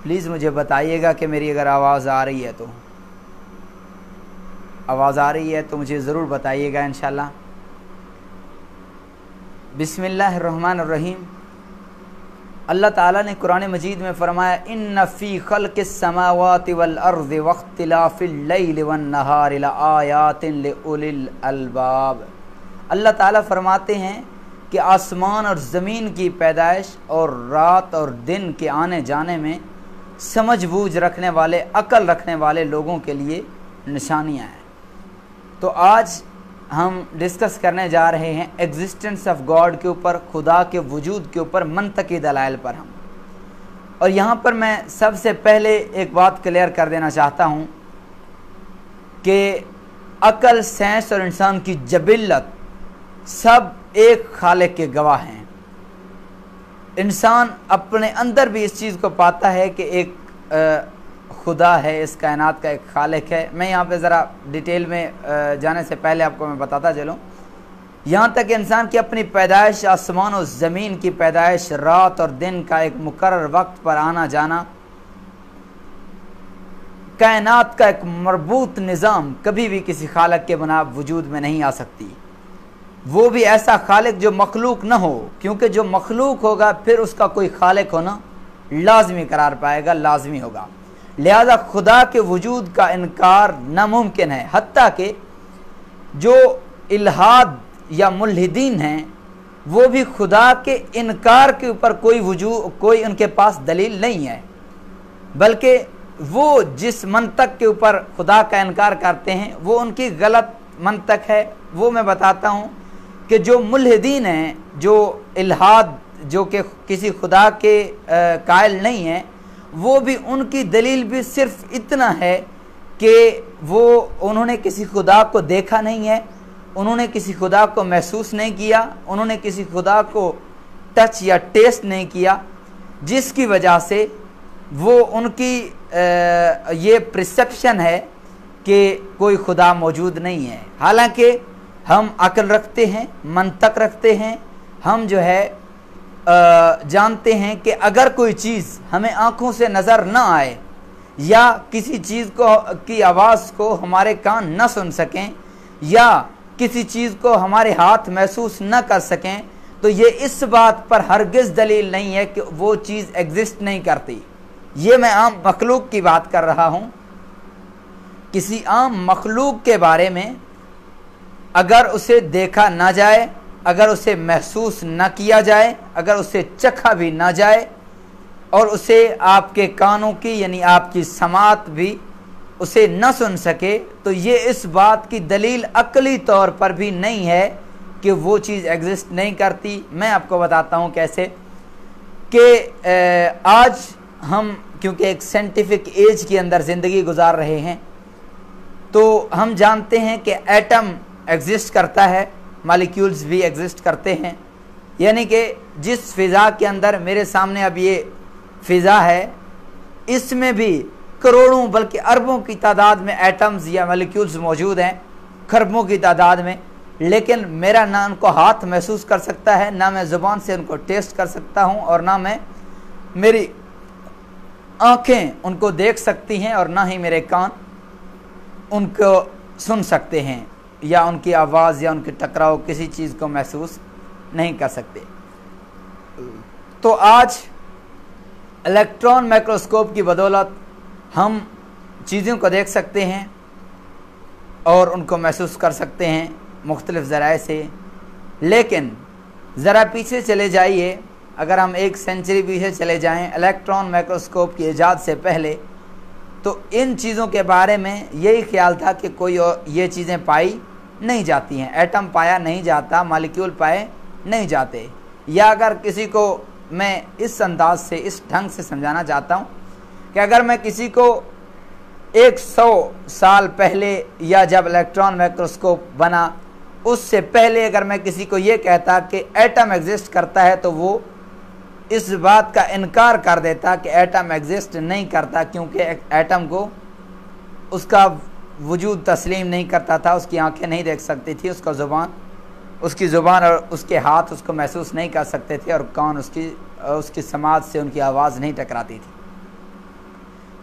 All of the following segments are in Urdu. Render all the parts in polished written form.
پلیز مجھے بتائیے گا کہ میری اگر آواز آ رہی ہے تو مجھے ضرور بتائیے گا انشاءاللہ۔ بسم اللہ الرحمن الرحیم۔ اللہ تعالیٰ نے قرآن مجید میں فرمایا ان فی خلق السماوات والارض واختلاف اللیل والنہار لآیات لأولی الالباب۔ اللہ تعالیٰ فرماتے ہیں کہ آسمان اور زمین کی پیدائش اور رات اور دن کے آنے جانے میں سمجھ بوجھ رکھنے والے، عقل رکھنے والے لوگوں کے لیے نشانیاں ہیں۔ تو آج ہم ڈسکس کرنے جا رہے ہیں ایگزسٹنس آف گاڈ کے اوپر، خدا کے وجود کے اوپر منطقی دلائل پر ہم۔ اور یہاں پر میں سب سے پہلے ایک بات کلیئر کر دینا چاہتا ہوں کہ عقل، سائنس اور انسان کی جبلت سب ایک خالق کے گواہ ہیں۔ انسان اپنے اندر بھی اس چیز کو پاتا ہے کہ ایک خدا ہے، اس کائنات کا ایک خالق ہے۔ میں یہاں پہ ذرا ڈیٹیل میں جانے سے پہلے آپ کو میں بتاتا چلوں، یہاں تک کہ انسان کی اپنی پیدائش، آسمان و زمین کی پیدائش، رات اور دن کا ایک مقرر وقت پر آنا جانا، کائنات کا ایک مربوط نظام کبھی بھی کسی خالق کے بنا وجود میں نہیں آ سکتی۔ وہ بھی ایسا خالق جو مخلوق نہ ہو، کیونکہ جو مخلوق ہوگا پھر اس کا کوئی خالق ہونا لازمی قرار پائے گا، لازمی ہوگا۔ لہذا خدا کے وجود کا انکار ناممکن ہے، حتیٰ کہ جو الحاد یا ملحدین ہیں وہ بھی خدا کے انکار کے اوپر کوئی ان کے پاس دلیل نہیں ہے، بلکہ وہ جس منطق کے اوپر خدا کا انکار کرتے ہیں وہ ان کی غلط منطق ہے۔ وہ میں بتاتا ہوں کہ جو ملحدین ہیں، جو الحاد، جو کہ کسی خدا کے قائل نہیں ہیں، وہ بھی ان کی دلیل بھی صرف اتنا ہے کہ انہوں نے کسی خدا کو دیکھا نہیں ہے، انہوں نے کسی خدا کو محسوس نہیں کیا، انہوں نے کسی خدا کو ٹچ یا ٹیسٹ نہیں کیا، جس کی وجہ سے وہ ان کی یہ پرسیپشن ہے کہ کوئی خدا موجود نہیں ہے۔ حالانکہ ہم عقل رکھتے ہیں، منطق رکھتے ہیں، ہم جو ہے جانتے ہیں کہ اگر کوئی چیز ہمیں آنکھوں سے نظر نہ آئے یا کسی چیز کی آواز کو ہمارے کان نہ سن سکیں یا کسی چیز کو ہمارے ہاتھ محسوس نہ کر سکیں تو یہ اس بات پر ہرگز دلیل نہیں ہے کہ وہ چیز ایگزسٹ نہیں کرتی۔ یہ میں عام مخلوق کی بات کر رہا ہوں۔ کسی عام مخلوق کے بارے میں اگر اسے دیکھا نہ جائے، اگر اسے محسوس نہ کیا جائے، اگر اسے چکھا بھی نہ جائے اور اسے آپ کے کانوں کی یعنی آپ کی سماعت بھی اسے نہ سن سکے تو یہ اس بات کی دلیل عقلی طور پر بھی نہیں ہے کہ وہ چیز ایگزسٹ نہیں کرتی۔ میں آپ کو بتاتا ہوں کیسے کہ آج ہم کیونکہ ایک سائنٹیفک ایج کے اندر زندگی گزار رہے ہیں تو ہم جانتے ہیں کہ ایٹم ایگزسٹ کرتا ہے، مالیکیولز بھی ایگزسٹ کرتے ہیں، یعنی کہ جس فضا کے اندر میرے سامنے اب یہ فضا ہے اس میں بھی کروڑوں بلکہ اربوں کی تعداد میں ایٹمز یا مالیکیولز موجود ہیں، خربوں کی تعداد میں، لیکن میرا نہ ان کو ہاتھ محسوس کر سکتا ہے، نہ میں زبان سے ان کو ٹیسٹ کر سکتا ہوں اور نہ میری آنکھیں ان کو دیکھ سکتی ہیں اور نہ ہی میرے کان ان کو سن سکتے ہیں یا ان کی آواز یا ان کی ٹکراؤ کسی چیز کو محسوس نہیں کر سکتے۔ تو آج الیکٹران مائکروسکوپ کی بدولت ہم چیزوں کو دیکھ سکتے ہیں اور ان کو محسوس کر سکتے ہیں مختلف ذرائع سے، لیکن ذرا پیچھے چلے جائیے، اگر ہم 1 سینچری پیچھے چلے جائیں الیکٹران مائکروسکوپ کی ایجاد سے پہلے، تو ان چیزوں کے بارے میں یہی خیال تھا کہ کوئی یہ چیزیں پائی نہیں جاتی ہیں، ایٹم پایا نہیں جاتا، مالیکیول پائے نہیں جاتے۔ یا اگر کسی کو میں اس انداز سے، اس ڈھنگ سے سمجھانا چاہتا ہوں کہ اگر میں کسی کو 100 سال پہلے یا جب الیکٹران مائکروسکوپ بنا اس سے پہلے اگر میں کسی کو یہ کہتا کہ ایٹم ایگزسٹ کرتا ہے تو وہ اس بات کا انکار کر دیتا کہ ایٹم ایگزسٹ نہیں کرتا، کیونکہ ایٹم کو اس کا وجود تسلیم نہیں کرتا تھا، اس کی آنکھیں نہیں دیکھ سکتی تھی، اس کی زبان اور اس کے ہاتھ اس کو محسوس نہیں کر سکتے تھے اور کان اس کی سماعت سے ان کی آواز نہیں ٹکراتی تھی۔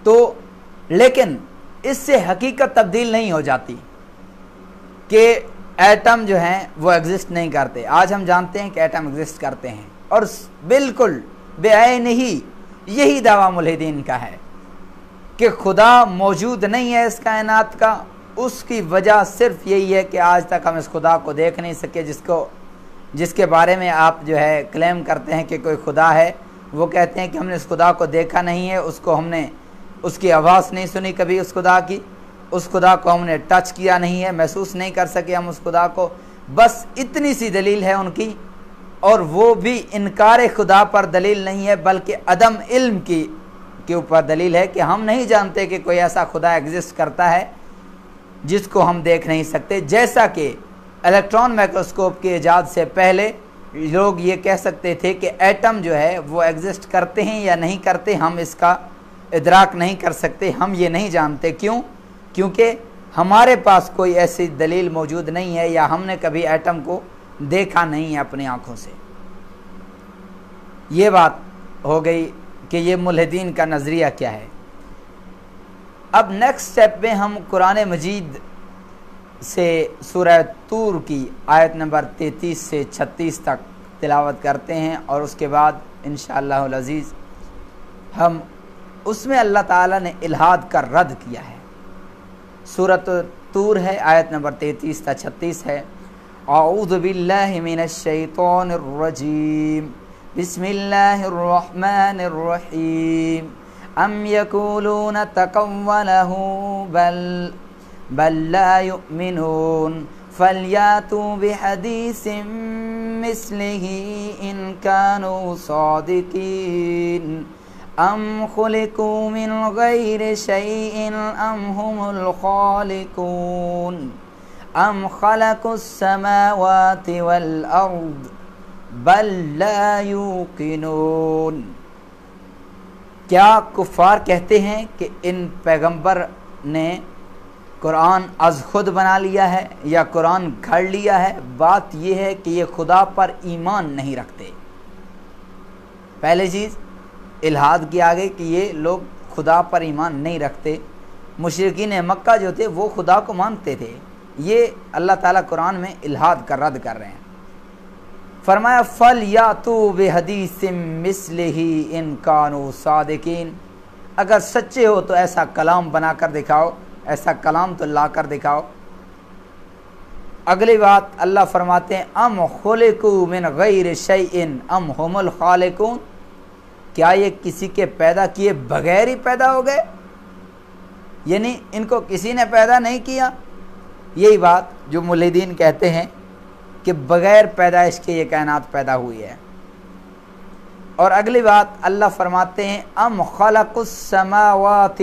تو لیکن اس سے حقیقت تبدیل نہیں ہو جاتی کہ ایٹم جو ہیں وہ ایگزسٹ نہیں کرتے. آج ہم جانتے ہیں کہ ایٹم ایگزسٹ کرتے ہیں، اور بالکل بے عین ہی یہی دعویٰ ملحدین کا ہے کہ خدا موجود نہیں ہے اس کائنات کا. اس کی وجہ صرف یہی ہے کہ آج تک ہم اس خدا کو دیکھ نہیں سکے جس کے بارے میں آپ جو ہے کلیم کرتے ہیں کہ کوئی خدا ہے. وہ کہتے ہیں کہ ہم نے اس خدا کو دیکھا نہیں ہے، ہم نے اس کی آواز نہیں سنی کبھی اس خدا کی، اس خدا کو ہم نے ٹچ کیا نہیں ہے، محسوس نہیں کر سکے ہم اس خدا کو. بس اتنی سی دلیل ہے ان کی، اور وہ بھی انکار خدا پر دلیل نہیں ہے بلکہ عدم علم کے اوپر دلیل ہے کہ ہم نہیں جانتے کہ کوئی ایسا خدا ایگزسٹ کرتا ہے جس کو ہم دیکھ نہیں سکتے. جیسا کہ الیکٹران مائکروسکوپ کے ایجاد سے پہلے لوگ یہ کہہ سکتے تھے کہ ایٹم جو ہے وہ ایگزسٹ کرتے ہیں یا نہیں کرتے، ہم اس کا ادراک نہیں کر سکتے، ہم یہ نہیں جانتے. کیونکہ ہمارے پاس کوئی ایسی دلیل موجود نہیں ہے، یا ہم نے کبھی ایٹم کو دیکھا نہیں ہے اپنی آنکھوں سے. یہ بات ہو گئی کہ یہ ملحدین کا نظریہ کیا ہے. اب نیکسٹ سٹیپ میں ہم قرآن مجید سے سورہ طور کی آیت نمبر 33 سے 36 تک تلاوت کرتے ہیں، اور اس کے بعد انشاءاللہ العزیز ہم اس میں اللہ تعالیٰ نے الحاد کا رد کیا ہے. سورۃ طور ہے، آیت نمبر 33 تا 36 ہے. اعوذ باللہ من الشیطان الرجیم، بسم اللہ الرحمن الرحیم. ام یقولون تقولہ بل لا یؤمنون فلیاتوا بحدیث مثلہ ان کانوا صادقین. ام خلقوا من غیر شیء ام هم الخالقون ام خلقوا السماوات والارض بل لا یوقنون. کیا کفار کہتے ہیں کہ ان پیغمبر نے قرآن از خود بنا لیا ہے یا قرآن گھڑ لیا ہے؟ بات یہ ہے کہ یہ خدا پر ایمان نہیں رکھتے. پہلی چیز الحاد کی آگے کہ یہ لوگ خدا پر ایمان نہیں رکھتے. مشرکین مکہ جو تھے وہ خدا کو مانتے تھے. یہ اللہ تعالیٰ قرآن میں الحاد کا رد کر رہے ہیں. فرمایا فَلْيَأْتُوا بِحَدِيثٍ مِثْلِهِ إِن كَانُوا صَادِقِينَ. اگر سچے ہو تو ایسا کلام بنا کر دکھاؤ، ایسا کلام تو لا کر دکھاؤ. اگلی بات اللہ فرماتے ہیں ام خلقوا من غیر شیء ام هم الخالقون. کیا یہ کسی کے پیدا کیے بغیر ہی پیدا ہو گئے؟ یعنی ان کو کسی نے پیدا نہیں کیا. یہی بات جو ملحدین کہتے ہیں کہ بغیر پیدائش کے یہ کائنات پیدا ہوئی ہے. اور اگلی بات اللہ فرماتے ہیں ام خلق السماوات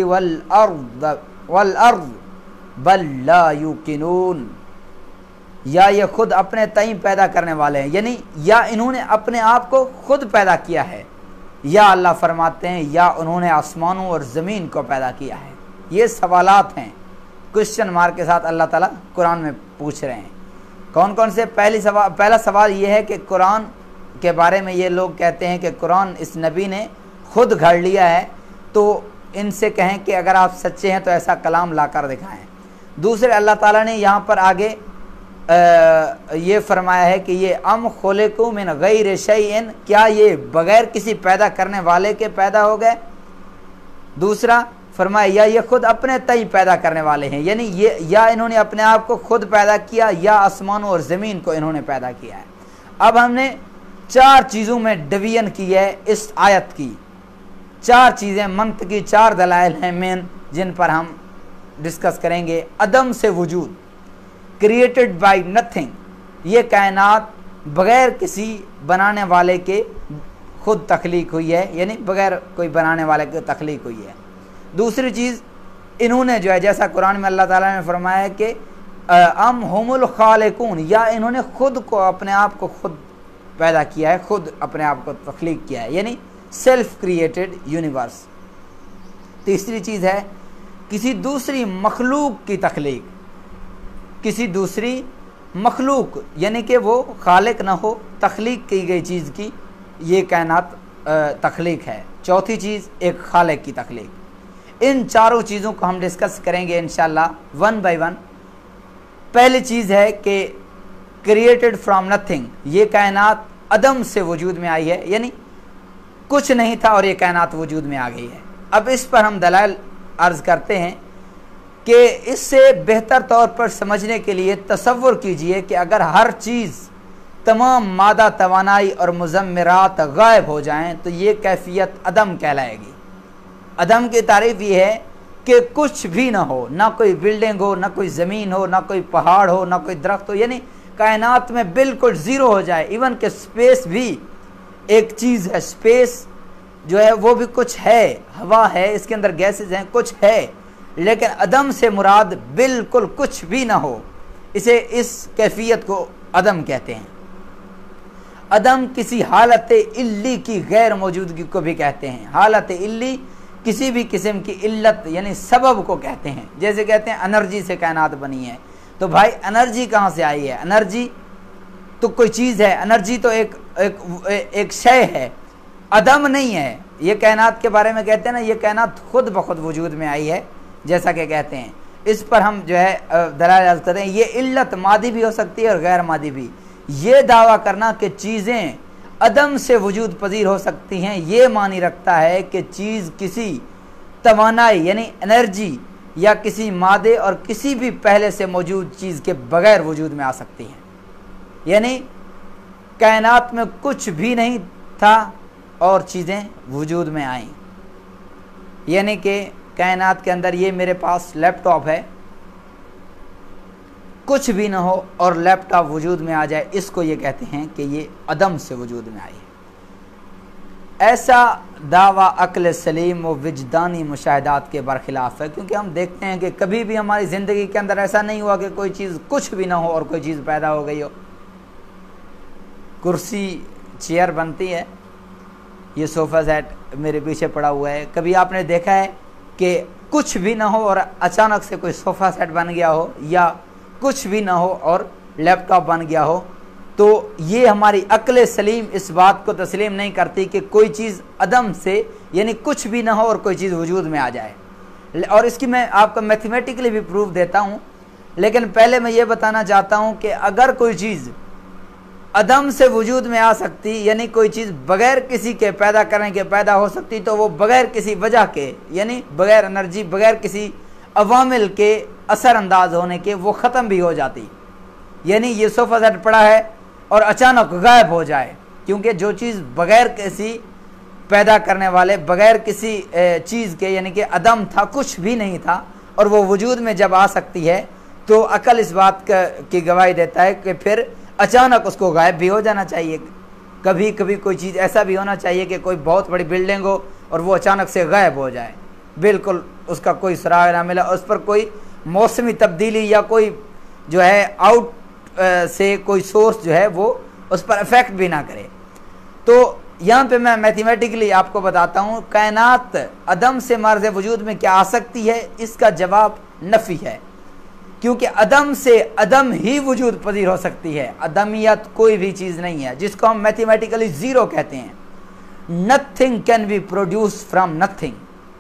والارض بل لا یوقنون. یا یہ خود اپنے تئیں پیدا کرنے والے ہیں، یعنی یا انہوں نے اپنے آپ کو خود پیدا کیا ہے، یا اللہ فرماتے ہیں یا انہوں نے آسمانوں اور زمین کو پیدا کیا ہے. یہ سوالات ہیں کوشچن مارک کے ساتھ اللہ تعالیٰ قرآن میں پوچھ رہے ہیں. کون کون سے؟ پہلا سوال یہ ہے کہ قرآن کے بارے میں یہ لوگ کہتے ہیں کہ قرآن اس نبی نے خود گھڑ لیا ہے، تو ان سے کہیں کہ اگر آپ سچے ہیں تو ایسا کلام لا کر دکھائیں. دوسرے اللہ تعالیٰ نے یہاں پر آگے یہ فرمایا ہے کہ یہ ام خلقوا من غیر شیء، کیا یہ بغیر کسی پیدا کرنے والے کے پیدا ہو گئے. دوسرا فرمایا یا یہ خود اپنے تئیں پیدا کرنے والے ہیں، یعنی یہ یا انہوں نے اپنے آپ کو خود پیدا کیا یا آسمانوں اور زمین کو انہوں نے پیدا کیا ہے. اب ہم نے 4 چیزوں میں ڈویژن کی ہے اس آیت کی. 4 چیزیں منطقی 4 دلائل ہیں مین جن پر ہم ڈسکس کریں گے. عدم سے وجود، کریٹڈ بائی نتھنگ، یہ کائنات بغیر کسی بنانے والے کے خود تخلیق ہوئی ہے، یعنی بغیر کوئی بنانے والے کے تخلیق ہوئی ہے. دوسری چیز انہوں نے جو ہے جیسا قرآن میں اللہ تعالیٰ نے فرمایا ہے کہ ام هم الخالقون، یا انہوں نے خود کو اپنے آپ کو خود پیدا کیا ہے، خود اپنے آپ کو تخلیق کیا ہے، یعنی سیلف کریٹڈ یونیورس. تیسری چیز ہے کسی دوسری مخلوق کی تخلیق، کسی دوسری مخلوق یعنی کہ وہ خالق نہ ہو، تخلیق کی گئی چیز کی یہ کائنات تخلیق ہے. چوتھی چیز ایک خالق کی تخلیق. ان چاروں چیزوں کو ہم ڈسکس کریں گے انشاءاللہ ون بائی ون۔ پہلی چیز ہے کہ کریٹڈ فرام نتھنگ، یہ کائنات عدم سے وجود میں آئی ہے، یعنی کچھ نہیں تھا اور یہ کائنات وجود میں آ گئی ہے۔ اب اس پر ہم دلائل عرض کرتے ہیں کہ اس سے بہتر طور پر سمجھنے کے لیے تصور کیجئے کہ اگر ہر چیز، تمام مادہ، توانائی اور مضمرات غائب ہو جائیں تو یہ کیفیت عدم کہلائے گی۔ عدم کی تعریف یہ ہے کہ کچھ بھی نہ ہو، نہ کوئی بلڈنگ ہو، نہ کوئی زمین ہو، نہ کوئی پہاڑ ہو، نہ کوئی درخت ہو، یعنی کائنات میں بالکل زیرو ہو جائے۔ ایون کہ سپیس بھی ایک چیز ہے، سپیس جو ہے وہ بھی کچھ ہے، ہوا ہے، اس کے اندر گیسز ہیں، کچھ ہے، لیکن عدم سے مراد بالکل کچھ بھی نہ ہو، اسے اس کیفیت کو عدم کہتے ہیں۔ عدم کسی حالت علی کی غیر موجودگی کو بھی کہتے ہیں۔ حالت علی کسی بھی قسم کی علت یعنی سبب کو کہتے ہیں، جیسے کہتے ہیں انرجی سے کائنات بنی ہے، تو بھائی انرجی کہاں سے آئی ہے؟ انرجی تو کوئی چیز ہے، انرجی تو ایک شے ہے، عدم نہیں ہے۔ یہ کائنات کے بارے میں کہتے ہیں نا، یہ کائنات خود بخود وجود میں آئی ہے، جیسا کہ کہتے ہیں۔ اس پر ہم جو ہے دلائل عرض کرتے ہیں۔ یہ علت مادی بھی ہو سکتی ہے اور غیر مادی بھی۔ یہ دعویٰ کرنا کہ چیزیں عدم سے وجود پذیر ہو سکتی ہیں، یہ معنی رکھتا ہے کہ چیز کسی توانائی یعنی انرجی یا کسی مادے اور کسی بھی پہلے سے موجود چیز کے بغیر وجود میں آ سکتی ہیں۔ یعنی کائنات میں کچھ بھی نہیں تھا اور چیزیں وجود میں آئیں۔ یعنی کہ کائنات کے اندر یہ میرے پاس لیپ ٹاپ ہے، کچھ بھی نہ ہو اور لیپ ٹاپ وجود میں آ جائے، اس کو یہ کہتے ہیں کہ یہ عدم سے وجود میں آئی ہے۔ ایسا دعویٰ عقل سلیم و وجدانی مشاہدات کے برخلاف ہے، کیونکہ ہم دیکھتے ہیں کہ کبھی بھی ہماری زندگی کے اندر ایسا نہیں ہوا کہ کوئی چیز کچھ بھی نہ ہو اور کوئی چیز پیدا ہو گئی ہو۔ کرسی، چیئر بنتی ہے، یہ صوفہ سیٹ میرے پیچھے پڑا ہوا ہے، کبھی آپ نے دیکھا ہے کہ کچھ بھی نہ ہو اور اچانک سے کوئی صوفہ سیٹ بن گیا ہو، یا کچھ بھی نہ ہو اور لیپ ٹاپ بن گیا ہو؟ تو یہ ہماری عقل سلیم اس بات کو تسلیم نہیں کرتی کہ کوئی چیز عدم سے یعنی کچھ بھی نہ ہو اور کوئی چیز وجود میں آ جائے۔ اور اس کی میں آپ کو میتھمیٹیکلی بھی پروف دیتا ہوں، لیکن پہلے میں یہ بتانا چاہتا ہوں کہ اگر کوئی چیز عدم سے وجود میں آ سکتی، یعنی کوئی چیز بغیر کسی کے پیدا کرنے کے پیدا ہو سکتی، تو وہ بغیر کسی وجہ کے یعنی بغیر انرجی، بغیر کسی عوامل کے اثر انداز ہونے کے وہ ختم بھی ہو جاتی۔ یعنی یہ صوفہ سیٹ پڑا ہے اور اچانک غائب ہو جائے، کیونکہ جو چیز بغیر کسی پیدا کرنے والے، بغیر کسی چیز کے یعنی کہ عدم تھا، کچھ بھی نہیں تھا، اور وہ وجود میں جب آ سکتی ہے تو عقل اس بات کی گواہی دیتا ہے کہ پھر اچانک اس کو غائب بھی ہو جانا چاہیے۔ کبھی کبھی کوئی چیز ایسا بھی ہونا چاہیے کہ کوئی بہت بڑی بلڈنگ ہو اور وہ اچانک سے غائب ہو جائے، بالکل اس کا کوئی سراغ نہ ملا، اس پر کوئی موسمی تبدیلی یا کوئی جو ہے آؤٹ سے کوئی سورس جو ہے وہ اس پر افیکٹ بھی نہ کرے۔ تو یہاں پہ میں میتھمیٹکلی آپ کو بتاتا ہوں، کائنات عدم سے مارز وجود میں کیا آ سکتی ہے؟ اس کا جواب نفی ہے، کیونکہ عدم سے عدم ہی وجود پذیر ہو سکتی ہے۔ عدمیت کوئی بھی چیز نہیں ہے، جس کو ہم میتھمیٹیکلی زیرو کہتے ہیں۔ Nothing can be produce from nothing,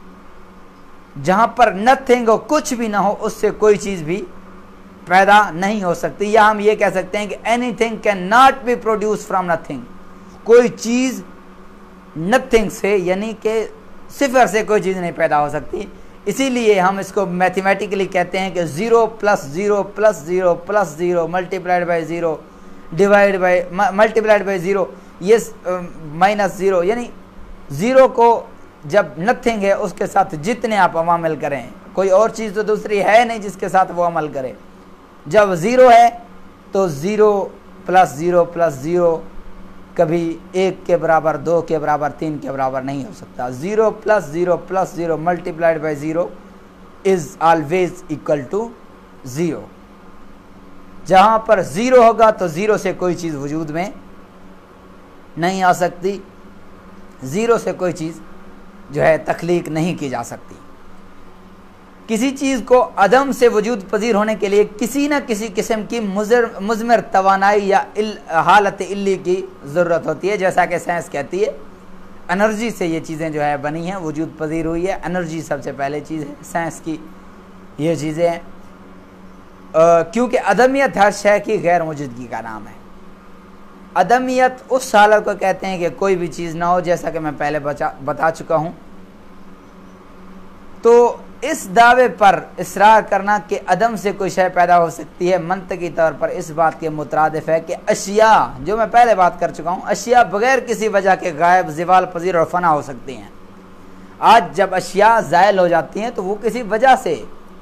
جہاں پر نتھنگ ہو، کچھ بھی نہ ہو، اس سے کوئی چیز بھی پیدا نہیں ہو سکتی۔ یا ہم یہ کہہ سکتے ہیں کہ anything can not be produce from nothing, کوئی چیز نتھنگ سے یعنی کہ صفر سے کوئی چیز نہیں پیدا ہو سکتی۔ اسی لیے ہم اس کو میتھمیٹیکلی کہتے ہیں کہ 0 + 0 + 0 + 0 multiplied by 0 divided by multiplied by 0 یہ -0، یعنی 0 کو جب نتھنگ ہے اس کے ساتھ جتنے آپ عوامل کریں، کوئی اور چیز تو دوسری ہے نہیں جس کے ساتھ وہ عمل کرے۔ جب 0 ہے تو 0 + 0 + 0 کبھی 1 کے برابر، 2 کے برابر، 3 کے برابر نہیں ہو سکتا۔ 0 + 0 + 0 multiplied by 0 is always equal to 0۔ جہاں پر 0 ہوگا تو 0 سے کوئی چیز وجود میں نہیں آ سکتی، 0 سے کوئی چیز جو ہے تخلیق نہیں کی جا سکتی۔ کسی چیز کو عدم سے وجود پذیر ہونے کے لیے کسی نہ کسی قسم کی مضمر توانائی یا حالت علی کی ضرورت ہوتی ہے، جیسا کہ سائنس کہتی ہے۔ انرجی سے یہ چیزیں جو ہے بنی ہیں، وجود پذیر ہوئی ہے، انرجی سب سے پہلے چیز ہے سائنس کی یہ چیزیں ہیں، کیونکہ عدمیت ہر شے کی غیر موجودگی کا نام ہے۔ عدمیت اس حالت کو کہتے ہیں کہ کوئی بھی چیز نہ ہو، جیسا کہ میں پہلے بتا چکا ہوں۔ تو اس دعوے پر اصرار کرنا کہ عدم سے کوئی شے پیدا ہو سکتی ہے منطقی طور پر اس بات کے مترادف ہے کہ اشیاء، جو میں پہلے بات کر چکا ہوں، اشیاء بغیر کسی وجہ کے غائب، زوال پذیر اور فنا ہو سکتی ہیں۔ آج جب اشیاء زائل ہو جاتی ہیں تو وہ کسی وجہ سے،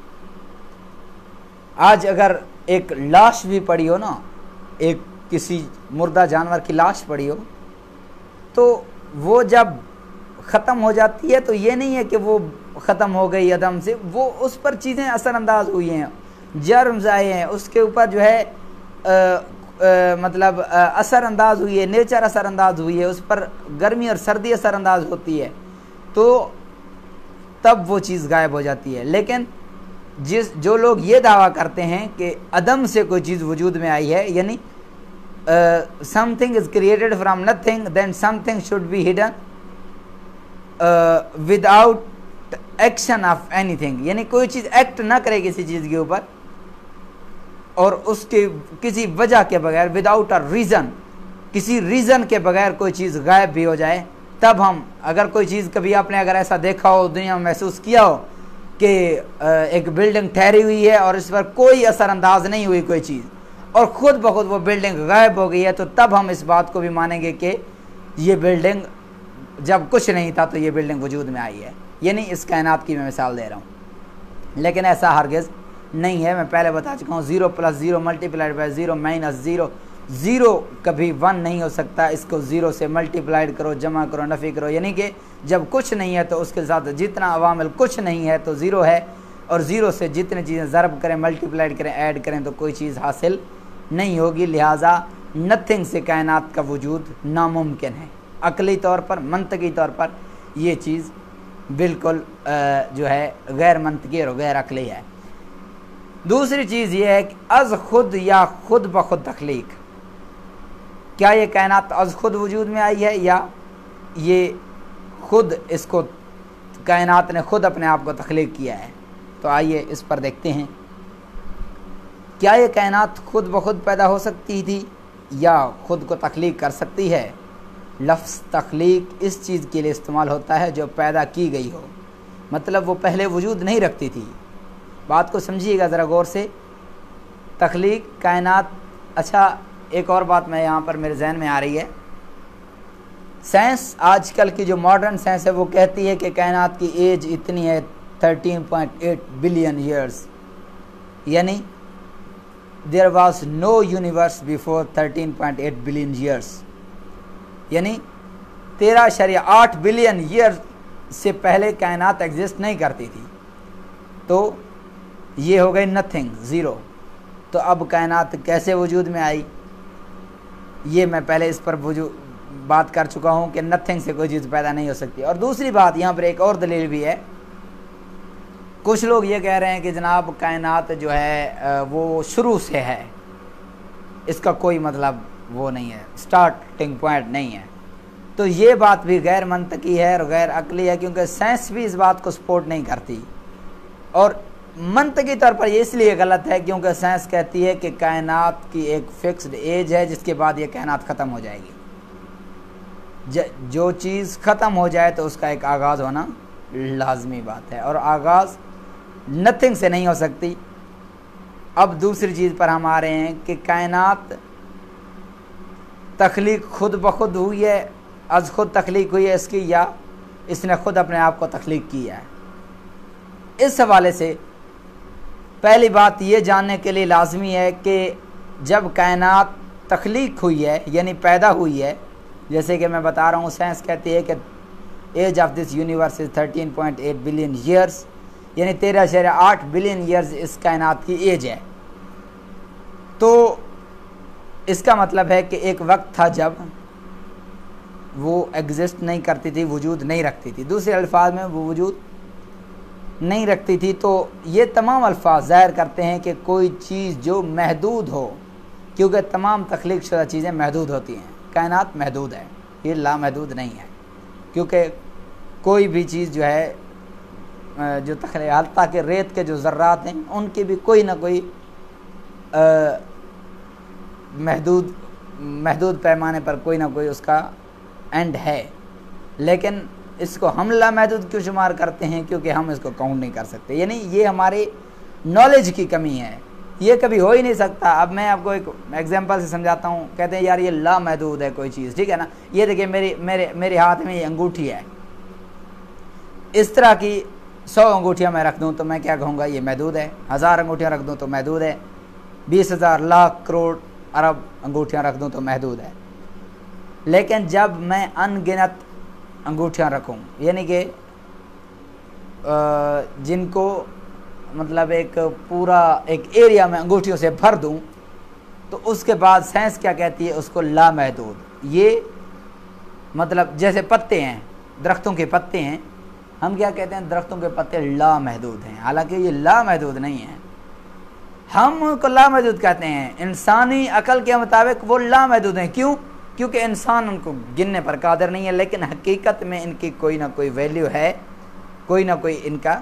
آج اگر ایک لاش بھی پڑی ہو نا، ایک کسی مردہ جانور کی لاش پڑی ہو، تو وہ جب ختم ہو جاتی ہے تو یہ نہیں ہے کہ وہ ختم ہو گئی عدم سے، وہ اس پر چیزیں اثر انداز ہوئی ہیں، جرمز آئے ہیں، اس کے اوپر جو ہے مطلب اثر انداز ہوئی ہے، نیچر اثر انداز ہوئی ہے، اس پر گرمی اور سردی اثر انداز ہوتی ہے، تو تب وہ چیز غائب ہو جاتی ہے۔ لیکن جو لوگ یہ دعویٰ کرتے ہیں کہ عدم سے کوئی چیز وجود میں آئی ہے، یعنی something is created from nothing, then something should be hidden without action of anything، یعنی کوئی چیز ایکٹ نہ کرے کسی چیز کے اوپر اور اس کے کسی وجہ کے بغیر، وداؤٹ اے ریزن، کسی ریزن کے بغیر کوئی چیز غائب بھی ہو جائے، تب ہم، اگر کوئی چیز کبھی آپ نے اگر ایسا دیکھا ہو، دنیا میں محسوس کیا ہو کہ ایک بلڈنگ ٹھہری ہوئی ہے اور اس پر کوئی اثر انداز نہیں ہوئی کوئی چیز، اور خود بخود وہ بلڈنگ غائب ہو گئی ہے، تو تب ہم اس بات کو بھی مانیں گے کہ یہ بلڈنگ جب کچھ نہیں تھا تو یہ بلڈنگ وجود میں آئی ہے، یعنی اس کائنات کی میں مثال دے رہا ہوں۔ لیکن ایسا ہرگز نہیں ہے، میں پہلے بتا چکا ہوں، 0 + 0 × 0 - 0، 0 کبھی 1 نہیں ہو سکتا، اس کو 0 سے ملٹیپلائڈ کرو، جمع کرو، نفی کرو، یعنی کہ جب کچھ نہیں ہے تو اس کے ساتھ جتنا عوامل کچھ نہیں ہے تو 0 ہے، اور 0 سے جتنے چیزیں ضرب کریں، ملٹیپلائڈ کریں، ایڈ کریں تو کوئی چیز حاصل نہیں ہوگی، لہٰذا نتھنگ سے کائنات کا وجود ناممکن ہے۔ عقلی طور پر، منطقی طور پر یہ چیز بالکل جو ہے غیر منطقی اور غیر عقلی ہے۔ دوسری چیز یہ ہے کہ از خود یا خود بخود تخلیق، کیا یہ کائنات از خود وجود میں آئی ہے یا یہ خود اس کو کائنات نے خود اپنے آپ کو تخلیق کیا ہے؟ تو آئیے اس پر دیکھتے ہیں، کیا یہ کائنات خود بخود پیدا ہو سکتی تھی یا خود کو تخلیق کر سکتی ہے؟ لفظ تخلیق اس چیز کے لیے استعمال ہوتا ہے جو پیدا کی گئی ہو، مطلب وہ پہلے وجود نہیں رکھتی تھی۔ بات کو سمجھیے گا ذرا غور سے، تخلیق کائنات۔ اچھا، ایک اور بات میں یہاں پر میرے ذہن میں آ رہی ہے، سائنس آج کل کی جو ماڈرن سائنس ہے وہ کہتی ہے کہ کائنات کی ایج اتنی ہے 13.8 بلین ایئرز، یعنی there was no universe before 13.8 billion years، یعنی 13.8 بلین ایئر سے پہلے کائنات ایگزسٹ نہیں کرتی تھی، تو یہ ہو گئی نتھنگ، 0۔ تو اب کائنات کیسے وجود میں آئی؟ یہ میں پہلے اس پر بات کر چکا ہوں کہ نتھنگ سے کوئی چیز پیدا نہیں ہو سکتی۔ اور دوسری بات یہاں پر ایک اور دلیل بھی ہے، کچھ لوگ یہ کہہ رہے ہیں کہ جناب کائنات جو ہے وہ شروع سے ہے، اس کا کوئی مطلب وہ نہیں ہے، سٹارٹنگ پوائنٹ نہیں ہے۔ تو یہ بات بھی غیر منطقی ہے اور غیر عقلی ہے، کیونکہ سائنس بھی اس بات کو سپورٹ نہیں کرتی، اور منطقی طور پر یہ اس لیے غلط ہے کیونکہ سائنس کہتی ہے کہ کائنات کی ایک فکسڈ ایج ہے جس کے بعد یہ کائنات ختم ہو جائے گی۔ جو چیز ختم ہو جائے تو اس کا ایک آغاز ہونا لازمی بات ہے، اور آغاز نتھنگ سے نہیں ہو سکتی۔ اب دوسری چیز پر ہم آ رہے ہیں کہ کائنات تخلیق خود بخود ہوئی ہے، از خود تخلیق ہوئی ہے اس کی، یا اس نے خود اپنے آپ کو تخلیق کیا ہے۔ اس حوالے سے پہلی بات یہ جاننے کے لیے لازمی ہے کہ جب کائنات تخلیق ہوئی ہے یعنی پیدا ہوئی ہے، جیسے کہ میں بتا رہا ہوں سائنس کہتی ہے کہ age of this universe is 13.8 billion years, یعنی 13.8 بلین ایئرز اس کائنات کی ایج ہے۔ تو اس کا مطلب ہے کہ ایک وقت تھا جب وہ ایگزسٹ نہیں کرتی تھی، وجود نہیں رکھتی تھی، دوسرے الفاظ میں وہ وجود نہیں رکھتی تھی۔ تو یہ تمام الفاظ ظاہر کرتے ہیں کہ کوئی چیز جو محدود ہو، کیونکہ تمام تخلیق شدہ چیزیں محدود ہوتی ہیں، کائنات محدود ہے، یہ لامحدود نہیں ہے۔ کیونکہ کوئی بھی چیز جو ہے جو حتیٰ کہ ریت کے جو ذرات ہیں ان کی بھی کوئی نہ کوئی محدود پیمانے پر کوئی نہ کوئی اس کا اینڈ ہے، لیکن اس کو ہم لامحدود کیوں شمار کرتے ہیں؟ کیونکہ ہم اس کو کاؤنٹ نہیں کر سکتے، یعنی یہ ہماری نالج کی کمی ہے، یہ کبھی ہو ہی نہیں سکتا۔ اب میں آپ کو ایک ایگزامپل سے سمجھاتا ہوں، کہتے ہیں یار یہ لامحدود ہے کوئی چیز، ٹھیک ہے نا؟ یہ دیکھیں میرے ہاتھ میں یہ انگوٹھی ہے، اس طرح کی 100 انگوٹھیاں میں رکھ دوں تو میں کیا کہوں گا؟ یہ محدود ہے۔ 1000 انگوٹھیاں رکھ دوں تو محدود ہے۔ 20,000 لاکھ کروڑ ارب انگوٹھیاں رکھ دوں تو محدود ہے۔ لیکن جب میں ان گنت انگوٹھیاں رکھوں، یعنی کہ جن کو مطلب ایک پورا ایک ایریا میں انگوٹھیوں سے بھر دوں، تو اس کے بعد سائنس کیا کہتی ہے؟ اس کو لامحدود۔ یہ مطلب جیسے پتے ہیں، درختوں کے پتے ہیں، ہم کیا کہتے ہیں؟ درختوں کے پتے لامحدود ہیں، حالانکہ یہ لامحدود نہیں ہیں، ہم کو لامحدود کہتے ہیں۔ انسانی عقل کے مطابق وہ لامحدود ہیں، کیوں؟ کیونکہ انسان ان کو گننے پر قادر نہیں ہے، لیکن حقیقت میں ان کی کوئی نہ کوئی ویلیو ہے، کوئی نہ کوئی ان کا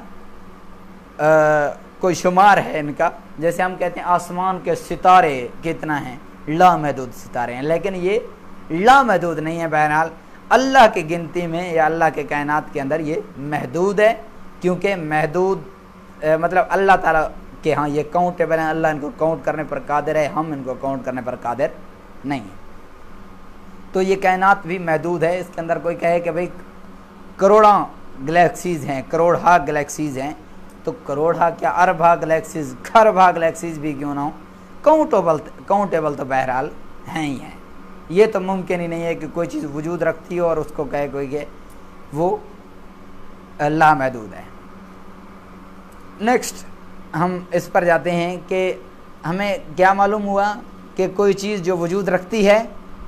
کوئی شمار ہے ان کا۔ جیسے ہم کہتے ہیں آسمان کے ستارے کتنا ہیں؟ لامحدود ستارے ہیں، لیکن یہ لامحدود نہیں ہے۔ بہرحال اللہ کی گنتی میں یا اللہ کے کائنات کے اندر یہ محدود ہے، کیونکہ محدود مطلب اللہ تعالیٰ کہ ہاں یہ کاؤنٹیبل ہیں، اللہ ان کو کاؤنٹ کرنے پر قادر ہے، ہم ان کو کاؤنٹ کرنے پر قادر نہیں ہیں۔ تو یہ کائنات بھی محدود ہے۔ اس کے اندر کوئی کہے کہ بھئی کروڑاں گلیکسیز ہیں، کروڑہا گلیکسیز ہیں، تو کروڑہا کیا اربہا گلیکسیز، کھربہا گلیکسیز بھی کیوں نہ ہو، کاؤنٹیبل تو بہرحال ہیں ہی ہیں۔ یہ تو ممکن ہی نہیں ہے کہ کوئی چیز وجود رکھتی ہو اور اس کو کہے کوئی کہ وہ لامحدود ہے۔ نیکسٹ ہم اس پر جاتے ہیں کہ ہمیں کیا معلوم ہوا کہ کوئی چیز جو وجود رکھتی ہے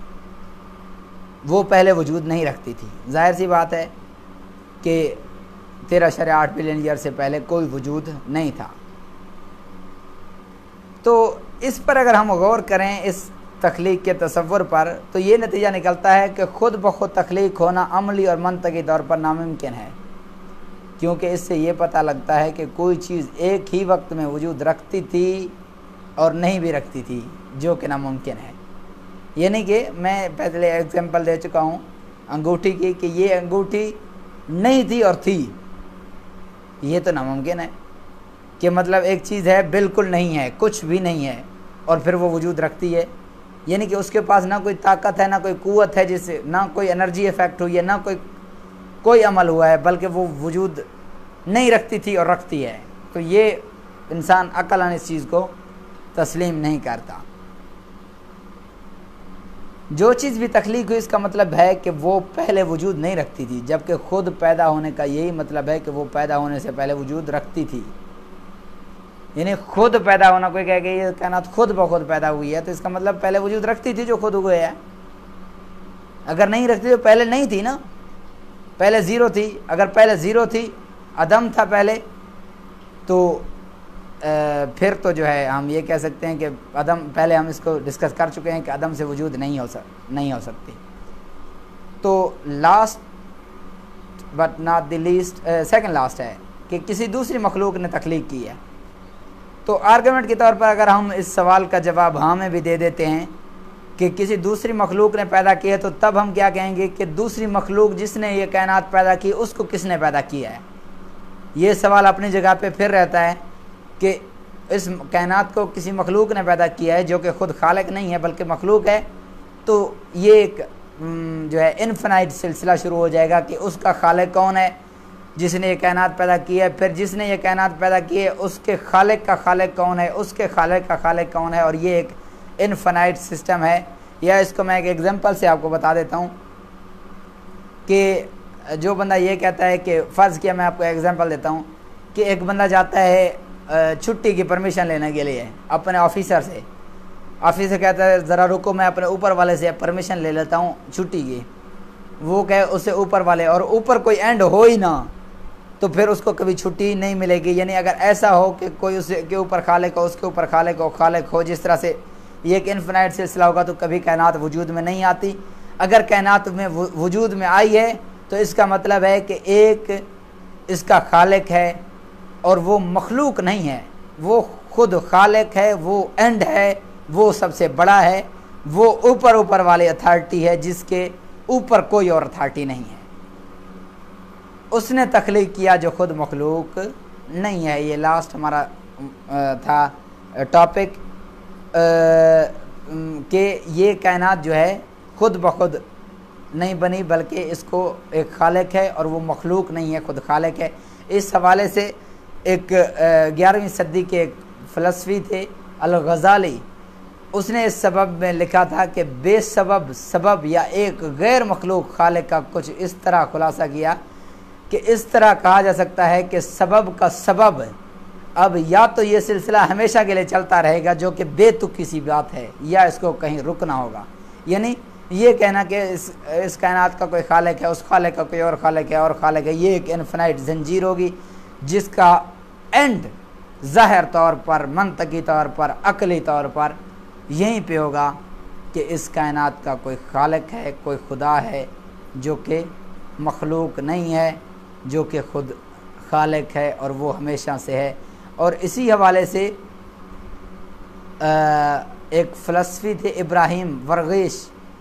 وہ پہلے وجود نہیں رکھتی تھی۔ ظاہر سی بات ہے کہ 13.8 بلین ایئر سے پہلے کوئی وجود نہیں تھا۔ تو اس پر اگر ہم غور کریں اس تخلیق کے تصور پر، تو یہ نتیجہ نکلتا ہے کہ خود بخود تخلیق ہونا عملی اور منطقی طور پر ناممکن ہے، کیونکہ اس سے یہ پتہ لگتا ہے کہ کوئی چیز ایک ہی وقت میں وجود رکھتی تھی اور نہیں بھی رکھتی تھی، جو کہ ناممکن ہے۔ یعنی کہ میں پہلے ایگزامپل دے چکا ہوں انگوٹھی کی، کہ یہ انگوٹھی نہیں تھی اور تھی، یہ تو ناممکن ہے کہ مطلب ایک چیز ہے بالکل نہیں ہے، کچھ بھی نہیں ہے، اور پھر وہ وجود رکھتی ہے، یعنی کہ اس کے پاس نہ کوئی طاقت ہے، نہ کوئی قوت ہے، جس سے نہ کوئی انرجی افیکٹ ہوئی ہے، نہ کوئی عمل ہوا ہے، بلکہ وہ وجود نہیں رکھتی تھی اور رکھتی ہے۔ تو یہ انسان عقل اس چیز کو تسلیم نہیں کرتا۔ جو چیز بھی تخلیق ہوئی اس کا مطلب ہے کہ وہ پہلے وجود نہیں رکھتی تھی، جبکہ خود پیدا ہونے کا یہی مطلب ہے کہ وہ پیدا ہونے سے پہلے وجود رکھتی تھی۔ یعنی خود پیدا ہونا، کوئی کہے کہ یہ کائنات خود بخود پیدا ہوئی ہے، تو اس کا مطلب پہلے وجود رکھتی تھی جو خود ہوئے ہے۔ اگر نہیں رکھتی تو پہلے نہیں تھی نا، پہلے زیرو تھی۔ اگر پہلے زیرو تھی، عدم تھا پہلے، تو پھر تو جو ہے ہم یہ کہہ سکتے ہیں کہ عدم، پہلے ہم اس کو ڈسکس کر چکے ہیں کہ عدم سے وجود نہیں ہو سکتی۔ تو last but not the least, second last ہے کہ کسی دوسری مخلوق نے تخلیق کی ہے۔ تو آرگومنٹ کے طور پر اگر ہم اس سوال کا جواب ہاں میں بھی دے دیتے ہیں کہ کسی دوسری مخلوق نے پیدا کی ہے، تو تب ہم کیا کہیں گے کہ دوسری مخلوق جس نے یہ کائنات پیدا کی اس کو کس نے پیدا کیا ہے؟ یہ سوال اپنی جگہ پہ پھر رہتا ہے کہ اس کائنات کو کسی مخلوق نے پیدا کیا ہے جو کہ خود خالق نہیں ہے بلکہ مخلوق ہے، تو یہ ایک جو ہے انفینائٹ سلسلہ شروع ہو جائے گا کہ اس کا خالق کون ہے جس نے یہ کائنات پیدا کی ہے، پھر جس نے یہ کائنات پیدا کی ہے اس کے خالق کا خالق کون ہے، اس کے خالق کا خالق کون ہے، اور یہ ایک انفینائٹ سسٹم ہے۔ یا اس کو میں ایک ایگزامپل سے آپ کو بتا دیتا ہوں کہ جو بندہ یہ کہتا ہے کہ فرض کیا، میں آپ کو ایگزامپل دیتا ہوں کہ ایک بندہ جاتا ہے چھٹی کی پرمیشن لینے کے لیے اپنے آفیسر سے، آفیسر کہتا ہے ذرا رکو میں اپنے اوپر والے سے پرمیشن لے لیتا ہوں چھٹی کی، وہ کہے اسے اوپر والے، اور اوپر کوئی اینڈ ہو ہی نہ، تو پھر اس کو کبھی چھٹی نہیں ملے گی۔ یعنی اگر ایسا ہو کہ کوئی اس کے اوپر خالق ہو، اس کے اوپر خالق ہو، جس طرح سے یہ ایک انفینائٹ سلسلہ ہوگا، تو کبھی کائنات وجود میں نہیں آتی۔ اگر کائنات میں وجود میں آئی ہے تو تو اس کا مطلب ہے کہ ایک اس کا خالق ہے اور وہ مخلوق نہیں ہے، وہ خود خالق ہے، وہ اینڈ ہے، وہ سب سے بڑا ہے، وہ اوپر والی اتھارٹی ہے جس کے اوپر کوئی اور اتھارٹی نہیں ہے۔ اس نے تخلیق کیا جو خود مخلوق نہیں ہے۔ یہ لاسٹ ہمارا تھا ٹاپک کہ یہ کائنات جو ہے خود بخود نہیں بنی بلکہ اس کو ایک خالق ہے اور وہ مخلوق نہیں ہے، خود خالق ہے۔ اس حوالے سے ایک 11ویں صدی کے ایک فلسفی تھے الغزالی، اس نے اس سبب میں لکھا تھا کہ بے سبب یا ایک غیر مخلوق خالق کا کچھ اس طرح خلاصہ کیا کہ اس طرح کہا جا سکتا ہے کہ سبب کا سبب اب یا تو یہ سلسلہ ہمیشہ کے لیے چلتا رہے گا جو کہ بے تکی سی بات ہے، یا اس کو کہیں رکنا ہوگا۔ یعنی یہ کہنا کہ اس کائنات کا کوئی خالق ہے، اس خالق کا کوئی اور خالق ہے اور خالق ہے، یہ ایک انفینائٹ زنجیر ہوگی جس کا اینڈ ظاہر طور پر، منطقی طور پر، عقلی طور پر یہیں پہ ہوگا کہ اس کائنات کا کوئی خالق ہے، کوئی خدا ہے جو کہ مخلوق نہیں ہے، جو کہ خود خالق ہے اور وہ ہمیشہ سے ہے۔ اور اسی حوالے سے ایک فلسفی تھے ابراہیم ورغیش،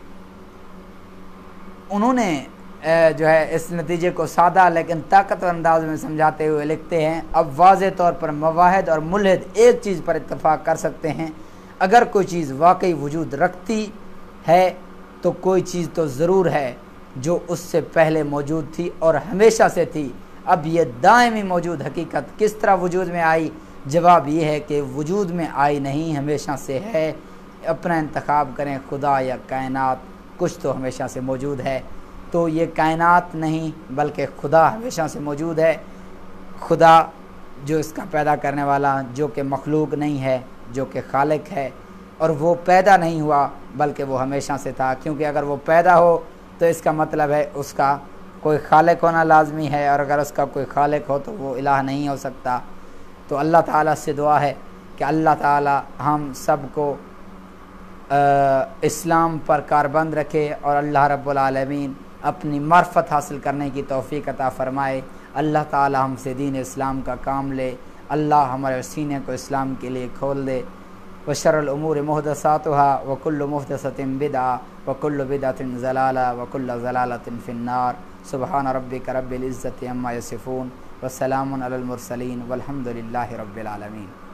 انہوں نے جو ہے اس نتیجے کو سادہ لیکن طاقتور انداز میں سمجھاتے ہوئے لکھتے ہیں، اب واضح طور پر مواحد اور ملحد ایک چیز پر اتفاق کر سکتے ہیں، اگر کوئی چیز واقعی وجود رکھتی ہے تو کوئی چیز تو ضرور ہے جو اس سے پہلے موجود تھی اور ہمیشہ سے تھی۔ اب یہ دائمی موجود حقیقت کس طرح وجود میں آئی؟ جواب یہ ہے کہ وجود میں آئی نہیں، ہمیشہ سے ہے۔ اپنا انتخاب کریں، خدا یا کائنات، کچھ تو ہمیشہ سے موجود ہے۔ تو یہ کائنات نہیں بلکہ خدا ہمیشہ سے موجود ہے، خدا جو اس کا پیدا کرنے والا، جو کہ مخلوق نہیں ہے، جو کہ خالق ہے، اور وہ پیدا نہیں ہوا بلکہ وہ ہمیشہ سے تھا، کیونکہ اگر وہ پیدا ہو تو اس کا مطلب ہے اس کا کوئی خالق ہونا لازمی ہے، اور اگر اس کا کوئی خالق ہو تو وہ الہ نہیں ہو سکتا۔ تو اللہ تعالیٰ سے دعا ہے کہ اللہ تعالیٰ ہم سب کو اسلام پر کاربند رکھے اور اللہ رب العالمین اپنی معرفت حاصل کرنے کی توفیق عطا فرمائے۔ اللہ تعالیٰ ہم سے دین اسلام کا کام لے، اللہ ہمارے سینے کو اسلام کے لیے کھول دے۔ وشر الامور محدثاتها وكل محدثة بدعة وكل بدعة ضلالة وكل ضلالة في النار۔ سبحان ربك رب العزة عما يصفون وسلام على المرسلين والحمد لله رب العالمين۔